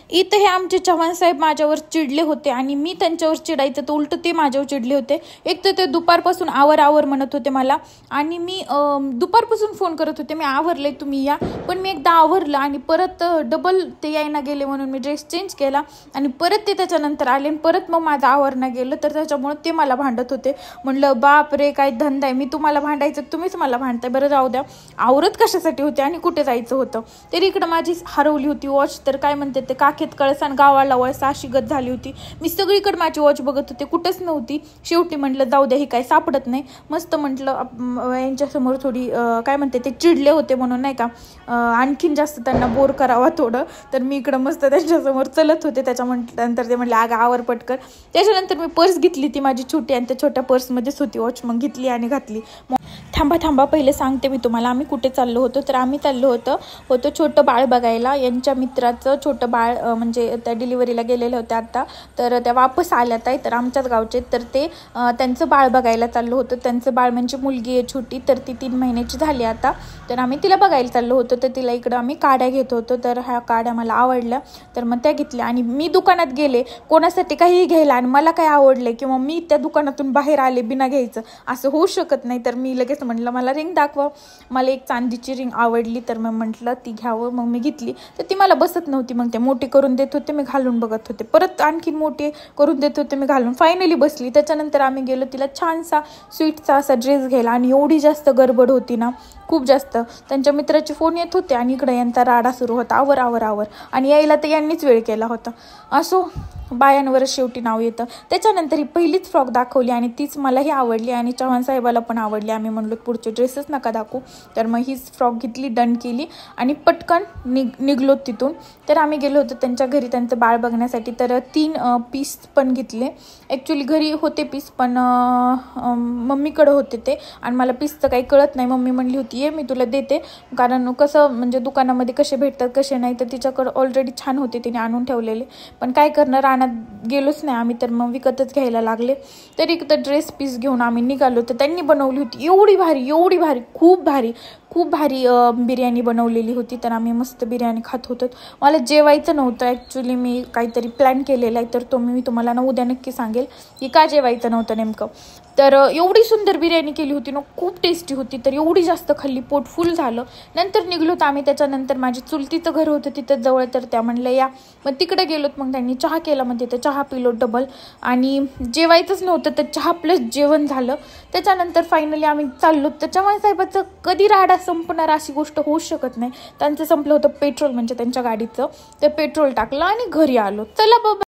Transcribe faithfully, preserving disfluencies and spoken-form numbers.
इथं हे आमचे चव्हाण साहेब माझ्यावर चिडले होते आणि मी त्यांच्यावर चिडायचं तर उलट ते माझ्यावर चिडले होते। एक तर ते दुपारपासून आवर आवर म्हणत होते मला आणि मी दुपारपासून फोन करत होते मी आवरले तुम्ही या, पण मी एकदा आवरलं आणि परत डबल ते यायना गेले म्हणून मी ड्रेस चेंज केला आणि परत ते त्याच्यानंतर आले आणि परत मग माझं आवरणं गेलं, तर त्याच्यामुळे ते मला भांडत होते। म्हणलं बाप रे काय धंदा आहे, मी तुम्हाला भांडायचं तुम्हीच मला भांडताय, बरं जाऊ द्या, आवरत कशासाठी होते आणि कुठे जायचं होतं। तरी इकडं माझी हरवली होती वॉच, तर काय म्हणते ते काखेत कळसान गावाला वळसा अशी गत झाली होती। मी सगळीकडे माझी वॉच बघत होते, कुठंच नव्हती। शेवटी म्हटलं जाऊ द्या, ही काय सापडत नाही, मस्त म्हटलं यांच्यासमोर थोडी काय म्हणते ते चिडले होते म्हणून नाही का आणखीन जास्त त्यांना बोर करावा थोडं, तर मी इकडं मस्त त्यांच्यासमोर चलत होते। त्याच्यानंतर ते म्हटले आग आवर पटकर। त्याच्यानंतर मी पर्स घेतली, ती माझी छोटी आणि त्या छोट्या पर्समध्येच होती वॉच, मग घेतली आणि घातली। थांबा थांबा पहिले सांगते मी तुम्हाला आम्ही कुठे चाललो होतो। तर आम्ही चाललो होतो होतं छोटं बाळ बघायला, यांच्या मित्राचं छोटं बाळ म्हणजे त्या डिलिव्हरीला गेलेले होते आता, तर त्या वापस आल्यात आहे, तर आमच्याच गावचे, तर ते त्यांचं बाळ बघायला चाललो होतं। त्यांचं बाळ म्हणजे मुलगी आहे छोटी, तर ती तीन महिन्याची झाली आता, तर आम्ही तिला बघायला चाललो होतो। तर तिला इकडं आम्ही काड्या घेत होतो, तर ह्या काड्या मला आवडल्या तर मग त्या घेतल्या आणि मी दुकानात गेले कोणासाठी काहीही घ्यायला आणि मला काय आवडले किंवा मी त्या दुकानातून बाहेर आले बिना घ्यायचं असं होऊ शकत नाही, तर मी लगेच म्हटलं मला रिंग दाखवा, मला एक चांदीची रिंग आवडली, तर मग म्हटलं ती घ्यावं, मग मी घेतली। तर ती मला बसत नव्हती, मग ते मोठी करून देत होते मी घालून बघत होते, परत आणखी मोठी करून देत होते मी घालून, फायनली बसली। त्याच्यानंतर आम्ही गेलो तिला छानसा स्वीटचा असा ड्रेस घ्यायला आणि एवढी जास्त गडबड होती ना, खूप जास्त, त्यांच्या मित्राचे फोन येत होते आणि इकडे यांचा राडा सुरू होता आवर आवर आवर, आणि यायला तर यांनीच वेळ केला होता। असो बायांवरच शेवटी नाव येतं। त्याच्यानंतर ही पहिलीच फ्रॉक दाखवली आणि तीच मलाही आवडली आणि चव्हाण साहेबाला पण आवडली। आम्ही म्हणलो पुढचे ड्रेसेस नका दाखवू, तर मग हीच फ्रॉक घेतली, डन केली आणि पटकन निघ निघलो तिथून। तर आम्ही गेलो होतो त्यांच्या घरी त्यांचं बाळ बघण्यासाठी, तर तीन पीस पण घेतले। ॲक्च्युली घरी होते पीस पण मम्मीकडे होते ते, आणि मला पीसचं काही कळत नाही, मम्मी म्हणली होती ये मी तुला देते, कारण कसं म्हणजे दुकानामध्ये कसे भेटतात कसे नाही, तर तिच्याकडं ऑलरेडी छान होते तिने आणून ठेवलेले, पण काय करणार गेलोच नाही आम्ही, तर मग विकतच घ्यायला लागले। तरी एक तर ड्रेस पीस घेऊन आम्ही निघालो, तर त्यांनी बनवली होती एवढी भारी एवढी भारी खूप भारी खूप भारी बिर्याणी बनवलेली होती, तर आम्ही मस्त बिर्याणी खात होतो। मला जेवायचं नव्हतं ॲक्च्युली, मी काहीतरी प्लॅन केलेला आहे, तर तो मी तुम्हाला ना उद्या नक्की सांगेल की का जेवायचं नव्हतं नेमकं। तर एवढी सुंदर बिर्याणी केली होती ना, खूप टेस्टी होती, तर एवढी जास्त खाल्ली, पोट फुल झालं। नंतर निघलो तर आम्ही, त्याच्यानंतर माझी चुलतीचं घर होतं तिथं जवळ, तर त्या म्हणलं या, मग तिकडे गेलोत, मग त्यांनी चहा केला, मग तिथं चहा पिलो डबल, आणि जेवायचंच नव्हतं तर चहा प्लस जेवण झालं। त्याच्यानंतर फायनली आम्ही चाललो, तर चव्हाण साहेबाचं कधी राडा संपणार अशी गोष्ट होऊ शकत नाही, त्यांचं संपलं होतं पेट्रोल म्हणजे त्यांच्या गाडीचं, तर पेट्रोल टाकलं आणि घरी आलो। चला बाबा।